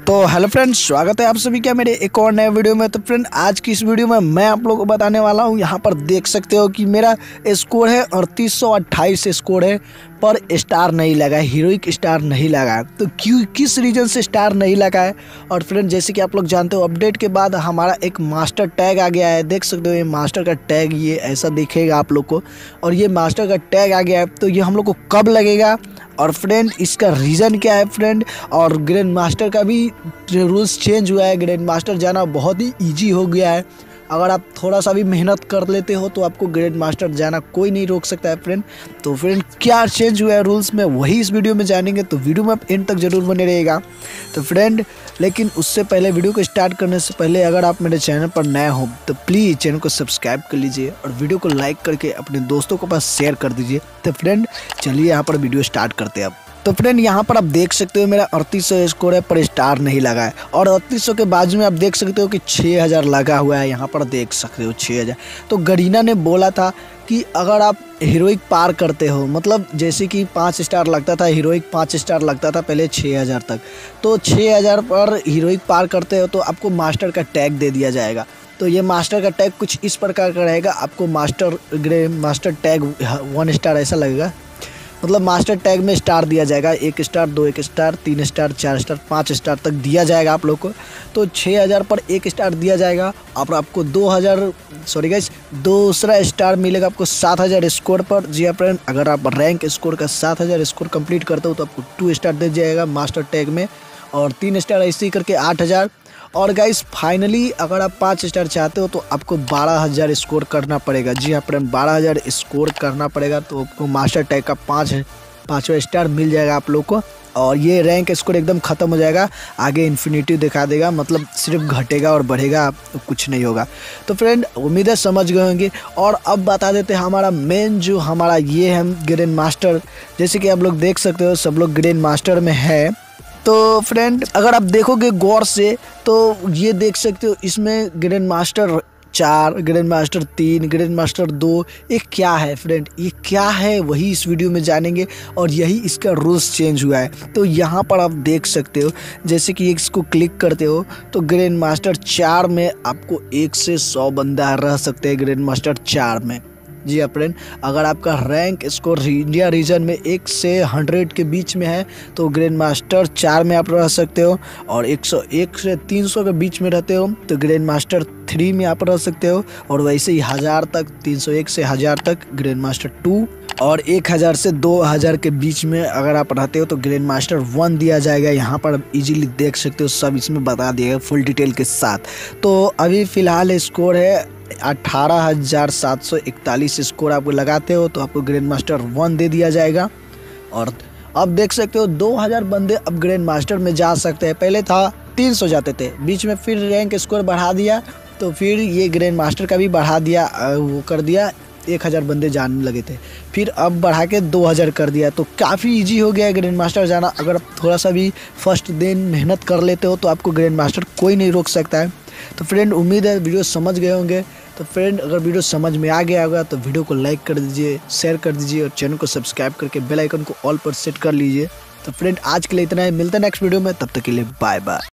तो hello friends, स्वागत है आप सभी का मेरे एक और नए वीडियो में। तो फ्रेंड, आज की इस वीडियो में मैं आप लोगों को बताने वाला हूं। यहाँ पर देख सकते हो कि मेरा स्कोर है 3828 स्कोर है, पर स्टार नहीं लगा है, हीरोइक स्टार नहीं लगा है। तो क्यों, किस रीजन से स्टार नहीं लगा है? और फ्रेंड, जैसे कि आप लोग जानते हो, अपडेट के बाद हमारा एक मास्टर टैग आ गया है। देख सकते हो ये मास्टर का टैग, ये ऐसा दिखेगा आप लोग को। और ये मास्टर का टैग आ गया है, तो ये हम लोग को कब लगेगा और फ्रेंड इसका रीज़न क्या है फ्रेंड। और ग्रैंड मास्टर का भी रूल्स चेंज हुआ है, ग्रैंड मास्टर जाना बहुत ही ईजी हो गया है। अगर आप थोड़ा सा भी मेहनत कर लेते हो तो आपको ग्रैंड मास्टर जाना कोई नहीं रोक सकता है फ्रेंड। तो फ्रेंड, क्या चेंज हुआ है रूल्स में, वही इस वीडियो में जानेंगे। तो वीडियो में आप एंड तक जरूर बने रहेगा। तो फ्रेंड, लेकिन उससे पहले, वीडियो को स्टार्ट करने से पहले, अगर आप मेरे चैनल पर नए हो तो प्लीज़ चैनल को सब्सक्राइब कर लीजिए और वीडियो को लाइक करके अपने दोस्तों के पास शेयर कर दीजिए। तो फ्रेंड, चलिए यहाँ पर वीडियो स्टार्ट करते हैं अब। तो फ्रेंड, यहाँ पर आप देख सकते हो मेरा 3800 स्कोर है, पर स्टार नहीं लगा है। और 3800 के बाजू में आप देख सकते हो कि 6000 लगा हुआ है। यहाँ पर देख सकते हो 6000। तो गरीना ने बोला था कि अगर आप हीरोइक पार करते हो, मतलब जैसे कि 5 स्टार लगता था, हीरोइक 5 स्टार लगता था पहले 6000 तक, तो 6000 पर हीरोइक पार करते हो तो आपको मास्टर का टैग दे दिया जाएगा। तो ये मास्टर का टैग कुछ इस प्रकार का रहेगा। आपको मास्टर टैग 1 स्टार ऐसा लगेगा, मतलब मास्टर टैग में स्टार दिया जाएगा। 1 star, 2 1 star, 3 star, 4 star, 5 star तक दिया जाएगा आप लोग को। तो 6000 पर 1 स्टार दिया जाएगा और आपको दूसरा स्टार मिलेगा आपको 7000 स्कोर पर। जी हाँ फ्रेंड, अगर आप रैंक स्कोर का 7000 स्कोर कंप्लीट करते हो तो आपको 2 स्टार दे जाएगा मास्टर टैग में, और 3 स्टार ऐसे ही करके 8000। और गाइस, फाइनली अगर आप 5 स्टार चाहते हो तो आपको 12000 स्कोर करना पड़ेगा। जी हाँ फ्रेंड, 12000 स्कोर करना पड़ेगा तो आपको मास्टर टैग का 5वां स्टार मिल जाएगा आप लोग को। और ये रैंक स्कोर एकदम ख़त्म हो जाएगा, आगे इन्फिनिटी दिखा देगा, मतलब सिर्फ घटेगा और बढ़ेगा, तो कुछ नहीं होगा। तो फ्रेंड, उम्मीद है समझ गए होंगे। और अब बता देते हैं हमारा मेन जो हमारा ये है ग्रैंड मास्टर। जैसे कि आप लोग देख सकते हो सब लोग ग्रैंड मास्टर में है। तो फ्रेंड, अगर आप देखोगे गौर से तो ये देख सकते हो इसमें grand master 4, grand master 3, grand master 2, ये क्या है फ्रेंड, ये क्या है वही इस वीडियो में जानेंगे। और यही इसका रूल्स चेंज हुआ है। तो यहाँ पर आप देख सकते हो, जैसे कि इसको क्लिक करते हो तो ग्रैंड मास्टर 4 में आपको 1 से 100 बंदा रह सकते हैं ग्रैंड मास्टर 4 में। जी हाँ फ्रेंड, अगर आपका रैंक स्कोर इंडिया रीजन में 1 से 100 के बीच में है तो ग्रैंड मास्टर 4 में आप रह सकते हो। और 101 से 300 के बीच में रहते हो तो ग्रैंड मास्टर 3 में आप रह सकते हो। और वैसे ही 1000 तक, 301 से 1000 तक ग्रैंड मास्टर 2। और 1000 से 2000 के बीच में अगर आप रहते हो तो ग्रैंड मास्टर 1 दिया जाएगा। यहाँ पर आप इजीली देख सकते हो, सब इसमें बता दिएगा फुल डिटेल के साथ। तो अभी फ़िलहाल स्कोर है 18741 स्कोर। आपको लगाते हो तो आपको ग्रैंड मास्टर 1 दे दिया जाएगा। और अब देख सकते हो 2000 बंदे अब ग्रैंड मास्टर में जा सकते हैं। पहले था 300 जाते थे, बीच में फिर रैंक स्कोर बढ़ा दिया, तो फिर ये ग्रैंड मास्टर का भी बढ़ा दिया, वो कर दिया, 1000 बंदे जाने लगे थे, फिर अब बढ़ा के 2000 कर दिया। तो काफ़ी इजी हो गया है ग्रैंड मास्टर जाना। अगर आप थोड़ा सा भी फर्स्ट दिन मेहनत कर लेते हो तो आपको ग्रैंड मास्टर कोई नहीं रोक सकता है। तो फ्रेंड, उम्मीद है वीडियो समझ गए होंगे। तो फ्रेंड, अगर वीडियो समझ में आ गया होगा तो वीडियो को लाइक कर दीजिए, शेयर कर दीजिए और चैनल को सब्सक्राइब करके बेल आइकन को ऑल पर सेट कर लीजिए। तो फ्रेंड, आज के लिए इतना ही, मिलते हैं नेक्स्ट वीडियो में, तब तक के लिए बाय बाय।